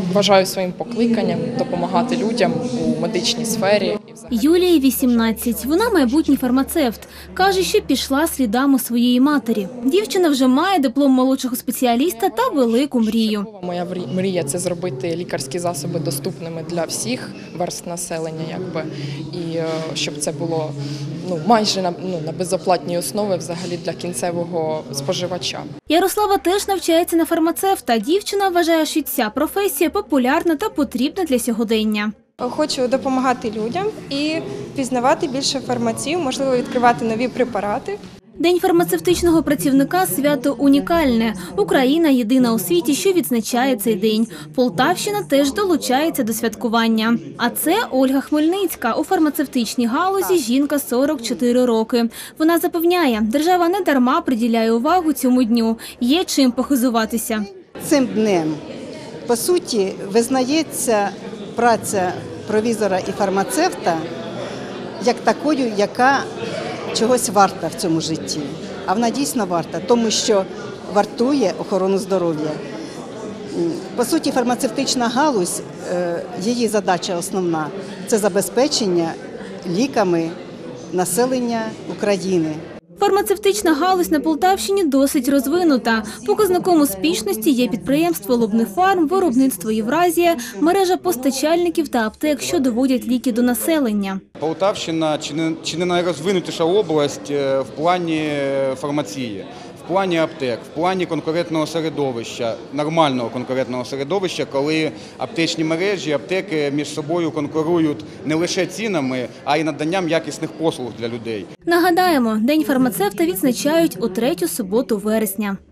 вважаю своїм покликанням допомагати людям у медичній сфері. Юлії 18. Вона майбутній фармацевт. Каже, що пішла слідами своєї матері. Дівчина вже має диплом молодшого спеціаліста та велику мрію. Моя мрія – це зробити лікарські засоби доступними для всіх верств населення, і щоб це було майже на безоплатній основі взагалі для кінцевого споживача. Ярослава теж навчається на фармацевта. Дівчина вважає, що ця професія популярна та потрібна для сьогодення. Хочу допомагати людям і пізнавати більше фармацію, можливо, відкривати нові препарати. День фармацевтичного працівника – свято унікальне. Україна – єдина у світі, що відзначає цей день. Полтавщина теж долучається до святкування. А це Ольга Хмельницька. У фармацевтичній галузі жінка 44 роки. Вона запевняє, держава не дарма приділяє увагу цьому дню. Є чим похизуватися. Цим днем, по суті, визнається праця провізора і фармацевта як такою, яка чогось варта в цьому житті. А вона дійсно варта, тому що вартує охорону здоров'я. По суті, фармацевтична галузь, її задача основна – це забезпечення ліками населення України. Фармацевтична галузь на Полтавщині досить розвинута. Показником успішності є підприємство «Лубнифарм», виробництво «Євразія», мережа постачальників та аптек, що доводять ліки до населення. Полтавщина чи не найрозвинутіша область в плані фармації, в плані аптек, в плані конкурентного середовища, нормального конкурентного середовища, коли аптечні мережі, аптеки між собою конкурують не лише цінами, а й наданням якісних послуг для людей. Нагадаємо, День фармацевта відзначають у 3-ю суботу вересня.